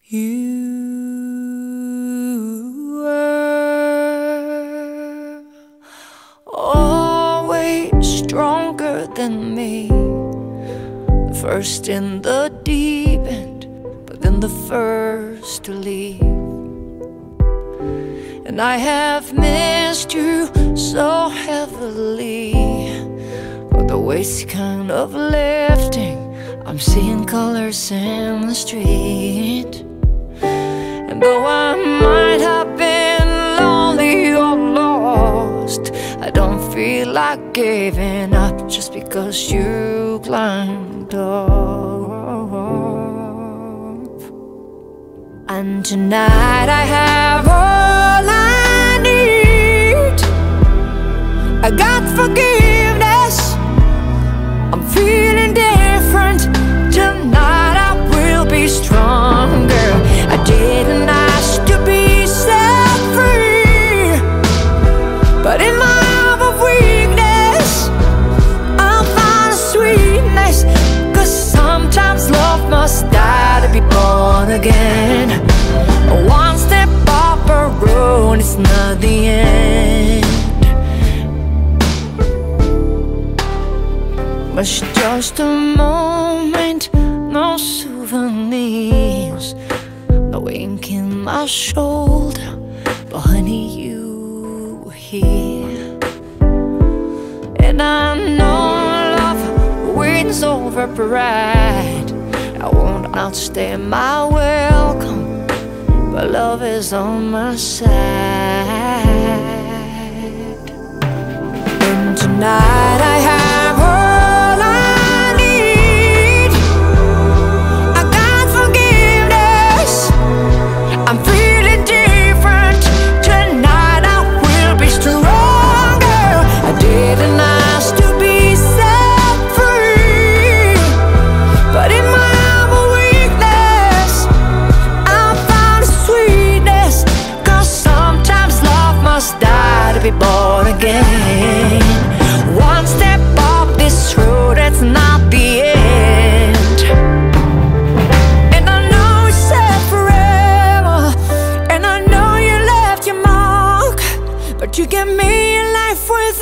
You were always stronger than me, first in the deep end, but then the first to leave. And I have missed you so heavily, but the weight's kind of lifting. I'm seeing colors in the street. And though I might have been lonely or lost, I don't feel like giving up just because you climbed up. And tonight I have all I need. I got forgiveness. I'm feeling different. Tonight I will be stronger. I didn't ask to be set free, but in my hour of weakness I'll find a sweetness. Cause sometimes love must die to be born again. One step off a road, it's not the end. It's just a moment, no souvenirs, no ink in my shoulder, but honey, you were here. And I know love wins over pride. I won't outstay my welcome, but love is on my side. And tonight I have her. I'm feeling different. Tonight I will be stronger. I didn't ask to be set free, but in my hour of weakness I found a sweetness. Cause sometimes love must die to be born again. One step off this road, it's not the end. You gave me a life worth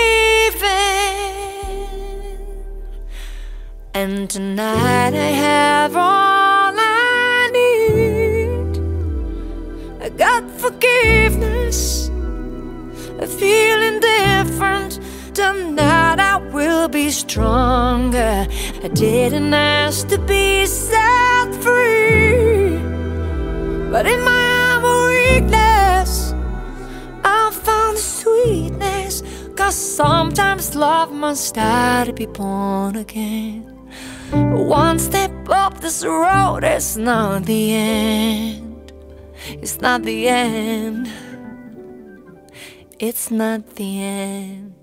living. And tonight I have all I need. I got forgiveness. I'm feeling different. Tonight I will be stronger. I didn't ask to be set free, but in my hour of weakness I found the sweetness. Cause sometimes love must die to be born again. One step up this road, it's not the end. It's not the end. It's not the end.